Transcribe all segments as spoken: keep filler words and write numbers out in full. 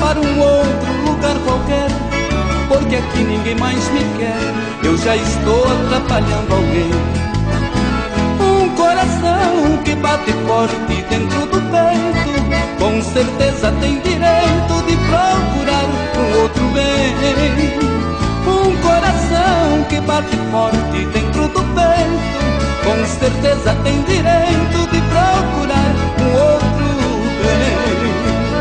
para um outro lugar qualquer, porque aqui ninguém mais me quer, eu já estou atrapalhando alguém. Um coração que bate forte dentro do peito, com certeza tem direito de procurar um outro bem. Um coração que bate forte dentro do peito, com certeza tem direito de procurar um outro bem.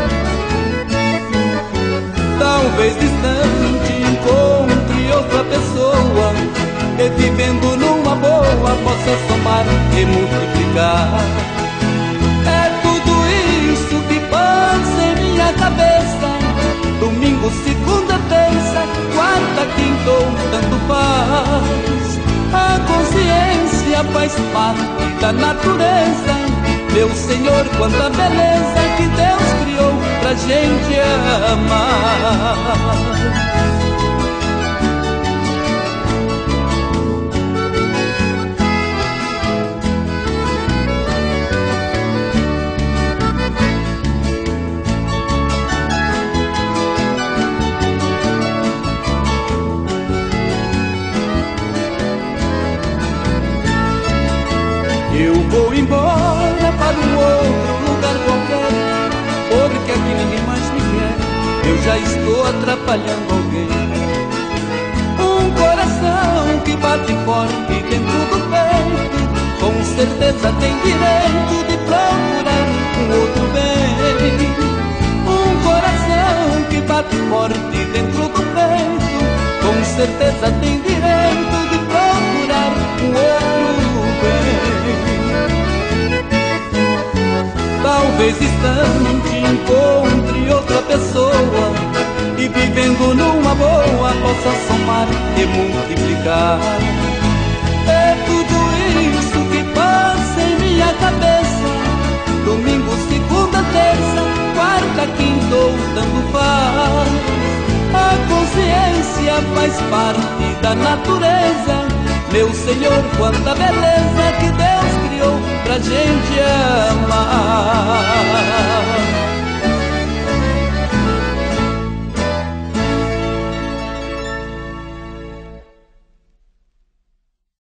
Talvez distante encontre outra pessoa, e vivendo numa boa possa somar e multiplicar. É tudo isso que passa em minha cabeça, domingo, segunda, terça, quarta, quinta ou tanto faz. A consciência faz parte da natureza, meu Senhor, quanta beleza que Deus criou pra gente amar. Eu vou embora para um outro lugar qualquer, porque aqui ninguém mais me quer, eu já estou atrapalhando alguém. Um coração que bate forte dentro do peito, com certeza tem direito de procurar um outro bem. Um coração que bate forte dentro do peito, com certeza tem direito de procurar um outro bem. Talvez distante encontre outra pessoa, e vivendo numa boa possa somar e multiplicar. É tudo isso que passa em minha cabeça, domingo, segunda, terça, quarta, quinta ou tanto faz. A consciência faz parte da natureza, meu Senhor, quanta beleza que Deus criou pra gente amar.